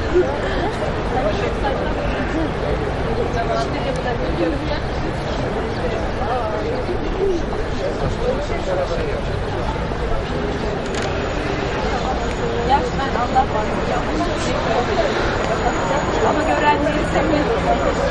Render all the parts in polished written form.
Ben Allah var. Ama görenleri seviyorum.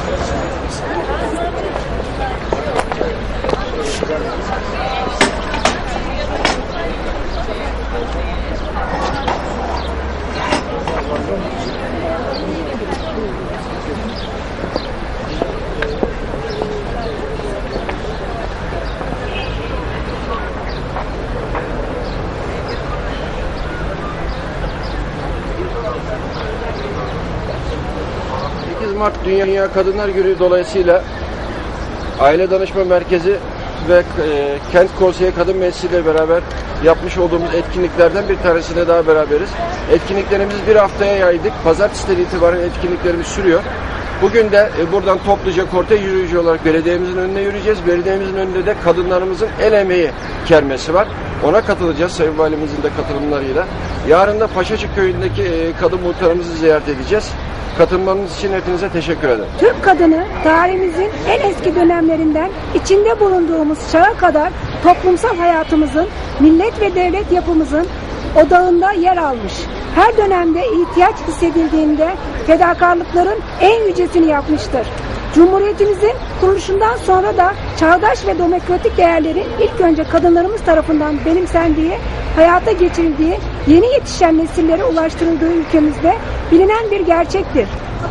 Mart Dünya Kadınlar Günü dolayısıyla Aile Danışma Merkezi ve Kent Konseyi Kadın Meclisi ile beraber yapmış olduğumuz etkinliklerden bir tanesine daha beraberiz. Etkinliklerimizi bir haftaya yaydık. Pazartesi'den itibaren etkinliklerimiz sürüyor. Bugün de buradan topluca kortej yürüyücü olarak belediyemizin önüne yürüyeceğiz. Belediyemizin önünde de kadınlarımızın el emeği kermesi var. Ona katılacağız Sayın Valimizin de katılımlarıyla. Yarın da Paşacık Köyü'ndeki kadın muhtarımızı ziyaret edeceğiz. Katılmanız için hepinize teşekkür ederim. Türk kadını tarihimizin en eski dönemlerinden içinde bulunduğumuz çağa kadar toplumsal hayatımızın, millet ve devlet yapımızın odağında yer almış. Her dönemde ihtiyaç hissedildiğinde fedakarlıkların en yücesini yapmıştır. Cumhuriyetimizin kuruluşundan sonra da çağdaş ve demokratik değerlerin ilk önce kadınlarımız tarafından benimsendiği, hayata geçirildiği, yeni yetişen nesillere ulaştırıldığı ülkemizde bilinen bir gerçektir.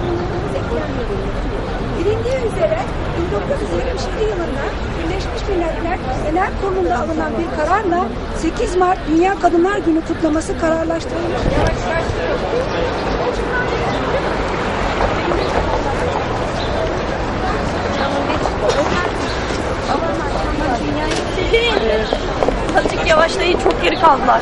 Bilindiği üzere 1977 yılında Birleşmiş Milletler Genel Kurulu'nda alınan bir kararla 8 Mart Dünya Kadınlar Günü kutlaması kararlaştırılmış. Azıcık yavaşlayın, çok geri kaldılar.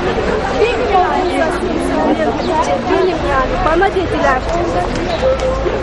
Benim yani bana dediler.